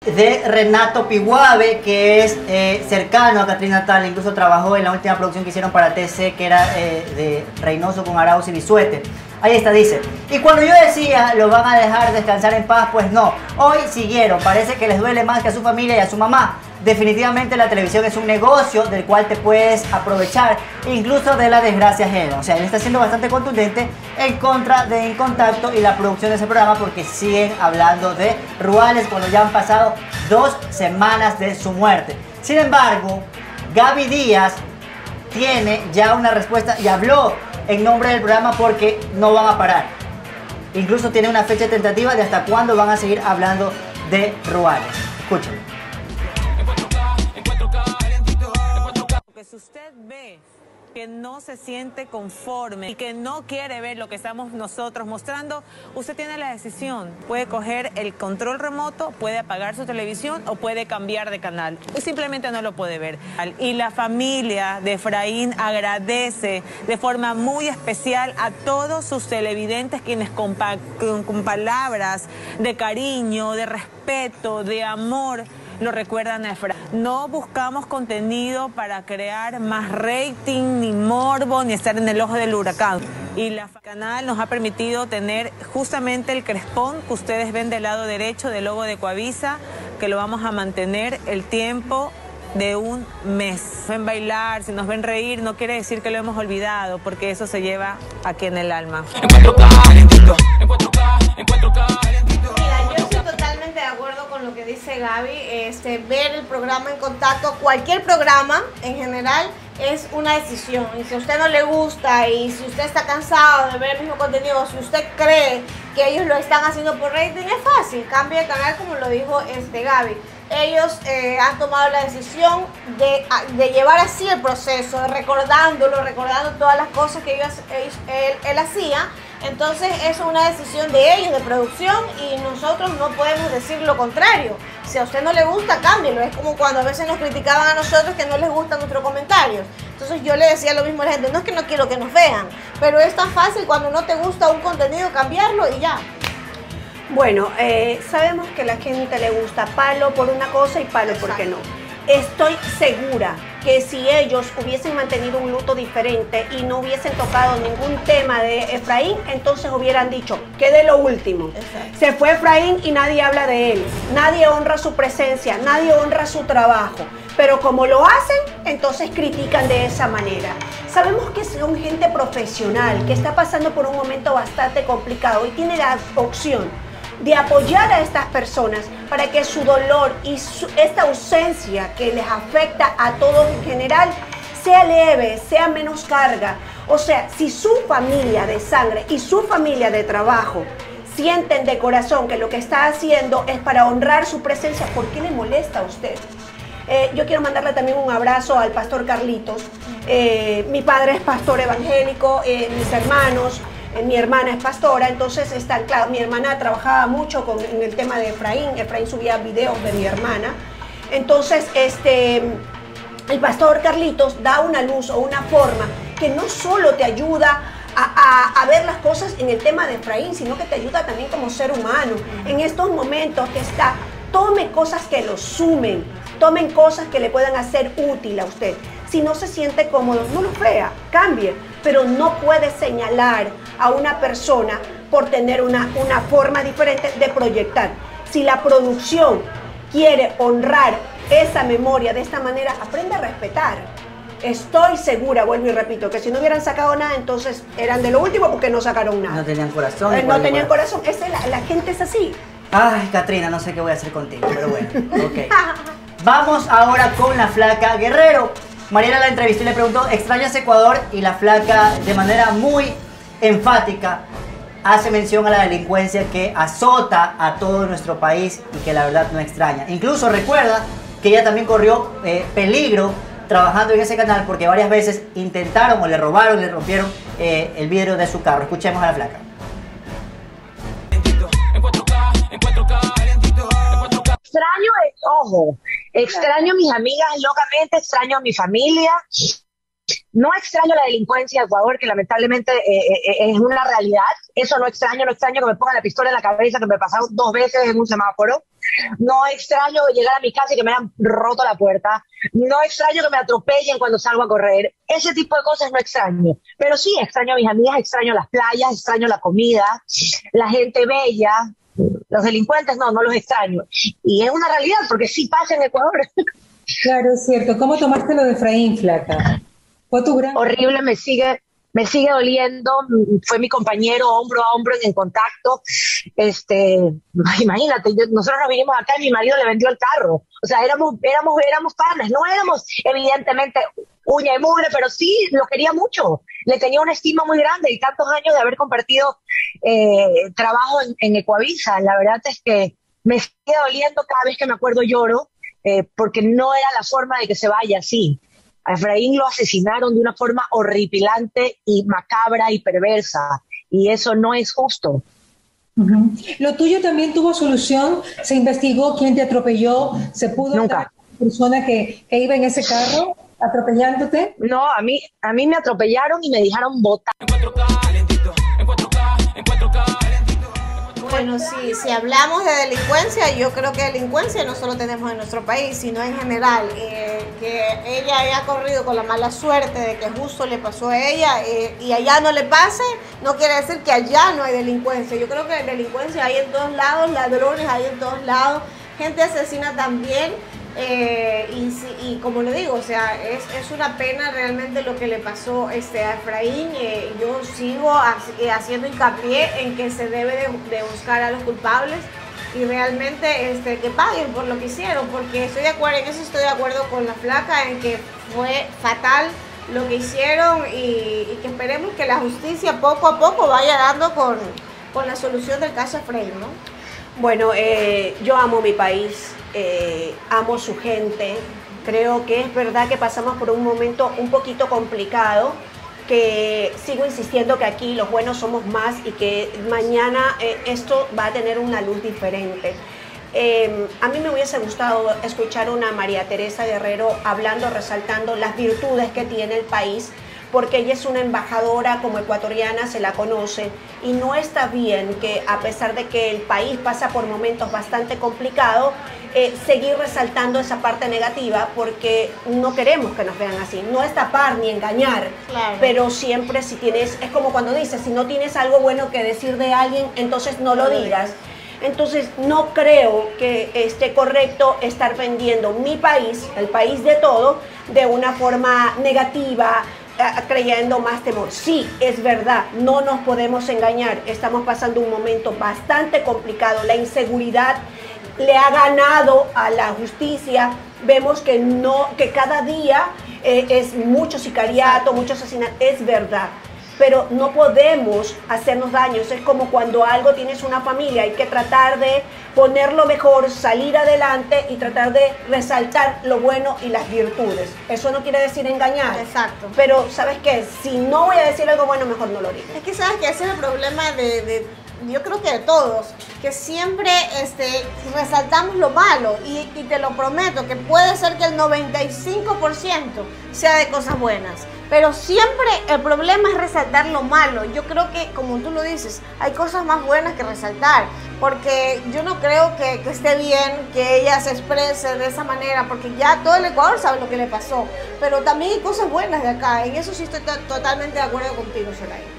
de Renato Piguave, que es cercano a Cathryn Natal, incluso trabajó en la última producción que hicieron para TC, que era de Reynoso con Arauz y Bisuete. Ahí está, dice: y cuando yo decía, lo van a dejar descansar en paz, pues no, hoy siguieron, parece que les duele más que a su familia y a su mamá. Definitivamente la televisión es un negocio del cual te puedes aprovechar, incluso de la desgracia ajena. O sea, él está siendo bastante contundente en contra de En Contacto y la producción de ese programa, porque siguen hablando de Ruales cuando ya han pasado 2 semanas de su muerte. Sin embargo, Gaby Díaz tiene ya una respuesta y habló en nombre del programa porque no van a parar. Incluso tiene una fecha tentativa de hasta cuándo van a seguir hablando de Ruales. Escuchen. Que si usted ve que no se siente conforme y que no quiere ver lo que estamos nosotros mostrando, usted tiene la decisión. Puede coger el control remoto, puede apagar su televisión o puede cambiar de canal. O simplemente no lo puede ver. Y la familia de Efraín agradece de forma muy especial a todos sus televidentes quienes con palabras de cariño, de respeto, de amor, lo recuerdan a Efraín. No buscamos contenido para crear más rating, ni morbo, ni estar en el ojo del huracán. Y el canal nos ha permitido tener justamente el crespón que ustedes ven del lado derecho del logo de Coavisa, que lo vamos a mantener el tiempo de un mes. Si nos ven bailar, si nos ven reír, no quiere decir que lo hemos olvidado, porque eso se lleva aquí en el alma. De acuerdo con lo que dice Gaby, ver el programa En Contacto, cualquier programa en general, es una decisión. Y si a usted no le gusta y si usted está cansado de ver el mismo contenido, si usted cree que ellos lo están haciendo por rating, es fácil, cambie de canal, como lo dijo Gaby. Ellos han tomado la decisión de llevar así el proceso, recordando todas las cosas que él hacía. Entonces eso es una decisión de ellos, de producción, y nosotros no podemos decir lo contrario. Si a usted no le gusta, cámbielo. Es como cuando a veces nos criticaban a nosotros que no les gustan nuestros comentarios. Entonces yo le decía lo mismo a la gente: no es que no quiero que nos vean, pero es tan fácil cuando no te gusta un contenido cambiarlo y ya. Bueno, sabemos que a la gente le gusta palo por una cosa y palo porque no. Estoy segura que si ellos hubiesen mantenido un luto diferente y no hubiesen tocado ningún tema de Efraín, entonces hubieran dicho, que de lo último. Exacto. Se fue Efraín y nadie habla de él, nadie honra su presencia, nadie honra su trabajo. Pero como lo hacen, entonces critican de esa manera. Sabemos que son gente profesional, que está pasando por un momento bastante complicado y tiene la opción de apoyar a estas personas para que su dolor y esta ausencia que les afecta a todos en general sea leve, sea menos carga. O sea, si su familia de sangre y su familia de trabajo sienten de corazón que lo que está haciendo es para honrar su presencia, ¿por qué le molesta a usted? Yo quiero mandarle también un abrazo al pastor Carlitos. Mi padre es pastor evangélico, mis hermanos, mi hermana es pastora, entonces claro, mi hermana trabajaba mucho en el tema de Efraín. Efraín subía videos de mi hermana. Entonces, el pastor Carlitos da una luz o una forma que no solo te ayuda a ver las cosas en el tema de Efraín, sino que te ayuda también como ser humano. En estos momentos que tome cosas que lo sumen, tomen cosas que le puedan hacer útil a usted. Si no se siente cómodo, no lo vea, cambie, pero no puede señalar a una persona por tener una forma diferente de proyectar. Si la producción quiere honrar esa memoria de esta manera, aprende a respetar. Estoy segura, vuelvo y repito, que si no hubieran sacado nada, entonces eran de lo último porque no sacaron nada. No tenían corazón. No tenían corazón. La gente es así. Ay, Catrina, no sé qué voy a hacer contigo, pero bueno, ok. Vamos ahora con la flaca Guerrero. Mariela la entrevistó y le preguntó, ¿extrañas Ecuador? Y la flaca, de manera muy enfática, hace mención a la delincuencia que azota a todo nuestro país y que la verdad no extraña. Incluso recuerda que ella también corrió peligro trabajando en ese canal porque varias veces intentaron o le robaron, le rompieron el vidrio de su carro. Escuchemos a la flaca. Extraño, ojo, extraño a mis amigas locamente, extraño a mi familia. No extraño la delincuencia de Ecuador, que lamentablemente es una realidad. Eso no extraño que me pongan la pistola en la cabeza, que me pasaron 2 veces en un semáforo. no extraño llegar a mi casa y que me hayan roto la puerta, no extraño que me atropellen cuando salgo a correr, ese tipo de cosas no extraño, pero sí extraño a mis amigas, extraño las playas, extraño la comida, la gente bella, los delincuentes no los extraño, y es una realidad porque sí pasa en Ecuador. Claro, es cierto. ¿Cómo tomaste lo de Efraín, flaca? Fue tu gran... Horrible, me sigue doliendo, fue mi compañero hombro a hombro en contacto, imagínate, nosotros nos vinimos acá y mi marido le vendió el carro, o sea, éramos panas, no éramos evidentemente uña y mugre, pero sí lo quería mucho, le tenía una estima muy grande y tantos años de haber compartido trabajo en Ecuavisa, la verdad es que me sigue doliendo, cada vez que me acuerdo lloro, porque no era la forma de que se vaya así. A Efraín lo asesinaron de una forma horripilante y macabra y perversa, y eso no es justo. Uh-huh. ¿Lo tuyo también tuvo solución? ¿Se investigó quién te atropelló? ¿Se pudo Nunca. dar a la persona que iba en ese carro atropellándote? No, a mí me atropellaron y me dejaron botar. Bueno, si hablamos de delincuencia, yo creo que delincuencia no solo tenemos en nuestro país, sino en general. Que ella haya corrido con la mala suerte de que justo le pasó a ella y allá no le pase, no quiere decir que allá no hay delincuencia. Yo creo que delincuencia hay en todos lados, ladrones hay en todos lados, gente asesina también. Y como le digo, o sea, es una pena realmente lo que le pasó a Efraín. Yo sigo haciendo hincapié en que se debe de buscar a los culpables y realmente que paguen por lo que hicieron, porque estoy de acuerdo con la flaca en que fue fatal lo que hicieron y que esperemos que la justicia poco a poco vaya dando con la solución del caso Efraín, ¿no? Bueno, yo amo mi país. Amo su gente, creo que es verdad que pasamos por un momento un poquito complicado, que sigo insistiendo que aquí los buenos somos más y que mañana esto va a tener una luz diferente. A mí me hubiese gustado escuchar una María Teresa Guerrero hablando, resaltando las virtudes que tiene el país, porque ella es una embajadora como ecuatoriana, se la conoce, y no está bien que a pesar de que el país pasa por momentos bastante complicados, seguir resaltando esa parte negativa, porque no queremos que nos vean así, no es tapar ni engañar, claro. Pero siempre si tienes, es como cuando dices, si no tienes algo bueno que decir de alguien, entonces no lo digas. Entonces no creo que esté correcto estar vendiendo mi país, el país de todo, de una forma negativa, creyendo más temor. Sí, es verdad, no nos podemos engañar, estamos pasando un momento bastante complicado, la inseguridad le ha ganado a la justicia, vemos que cada día es mucho sicariato, mucho asesinato, es verdad, pero no podemos hacernos daños. Es como cuando algo tienes una familia, hay que tratar de ponerlo mejor, salir adelante y tratar de resaltar lo bueno y las virtudes. Eso no quiere decir engañar. Exacto. Pero ¿sabes qué? Si no voy a decir algo bueno, mejor no lo digo. Es que sabes que ese es el problema yo creo que de todos, que siempre resaltamos lo malo y te lo prometo que puede ser que el 95% sea de cosas buenas, pero siempre el problema es resaltar lo malo. Yo creo que, como tú lo dices, hay cosas más buenas que resaltar, porque yo no creo que esté bien que ella se exprese de esa manera, porque ya todo el Ecuador sabe lo que le pasó, pero también hay cosas buenas de acá, en eso sí estoy totalmente de acuerdo contigo, Soraya.